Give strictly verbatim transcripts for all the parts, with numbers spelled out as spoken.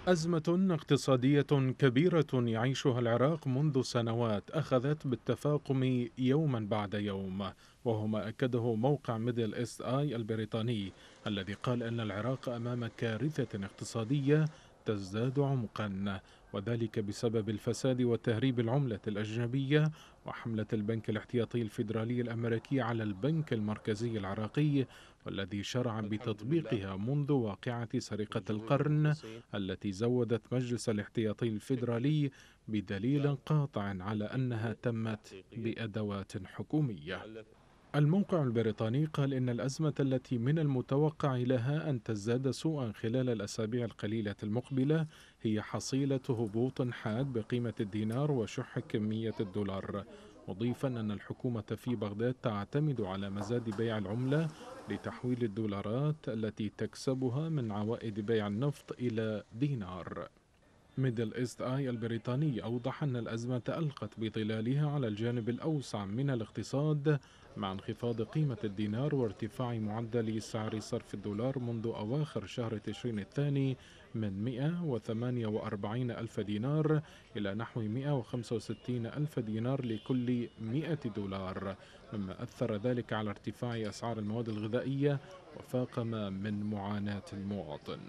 أزمة اقتصادية كبيرة يعيشها العراق منذ سنوات أخذت بالتفاقم يوما بعد يوم، وهو ما أكده موقع ميدل إيست آي البريطاني الذي قال أن العراق أمام كارثة اقتصادية تزداد عمقا، وذلك بسبب الفساد وتهريب العملة الأجنبية وحملة البنك الاحتياطي الفيدرالي الأمريكي على البنك المركزي العراقي، والذي شرع الحمد لله. بتطبيقها منذ واقعة سرقة بنجوم القرن المهندسين. التي زودت مجلس الاحتياطي الفيدرالي بدليل لا، قاطع على أنها تقنية تمت تحقيقية بأدوات حكومية. مؤلفة. الموقع البريطاني قال إن الأزمة التي من المتوقع لها أن تزداد سوءا خلال الأسابيع القليلة المقبلة هي حصيلة هبوط حاد بقيمة الدينار وشح كمية الدولار، مضيفا أن الحكومة في بغداد تعتمد على مزاد بيع العملة لتحويل الدولارات التي تكسبها من عوائد بيع النفط إلى دينار. ميدل إيست آي البريطاني أوضح أن الأزمة ألقت بظلالها على الجانب الأوسع من الاقتصاد، مع انخفاض قيمة الدينار وارتفاع معدل سعر صرف الدولار منذ أواخر شهر تشرين الثاني من مئة وثمانية وأربعين ألف دينار إلى نحو مئة وخمسة وستين ألف دينار لكل مئة دولار، مما أثر ذلك على ارتفاع أسعار المواد الغذائية وفاقم من معاناة المواطن.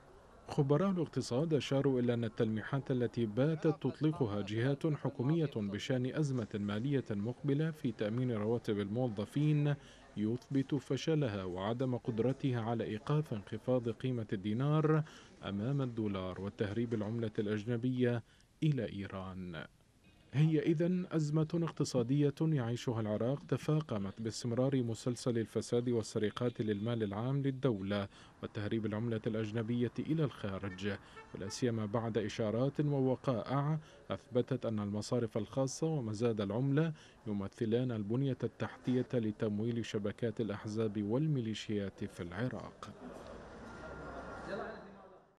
خبراء الاقتصاد أشاروا إلى أن التلميحات التي باتت تطلقها جهات حكومية بشأن أزمة مالية مقبلة في تأمين رواتب الموظفين يثبت فشلها وعدم قدرتها على إيقاف انخفاض قيمة الدينار أمام الدولار وتهريب العملة الأجنبية إلى إيران. هي إذن أزمة اقتصادية يعيشها العراق تفاقمت باستمرار مسلسل الفساد والسرقات للمال العام للدولة وتهريب العملة الأجنبية إلى الخارج، ولا سيما بعد إشارات ووقائع أثبتت أن المصارف الخاصة ومزاد العملة يمثلان البنية التحتية لتمويل شبكات الأحزاب والميليشيات في العراق.